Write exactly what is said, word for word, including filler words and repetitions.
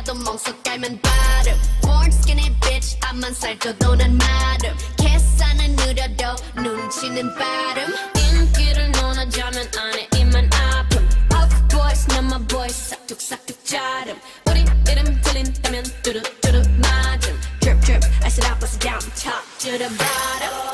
해도 멍석 깔면 바름 Born skinny bitch 앞만 살쪄도 난 마름 계산은 느려도 눈치는 빠름 인기를 논하자면 안에 입만 아픔 Of boys 난 my boys 싹둑싹둑 자름 우리 이름 들린다면 뚜루뚜루 맞음 Drip drip I sit up, I sit down top to the bottom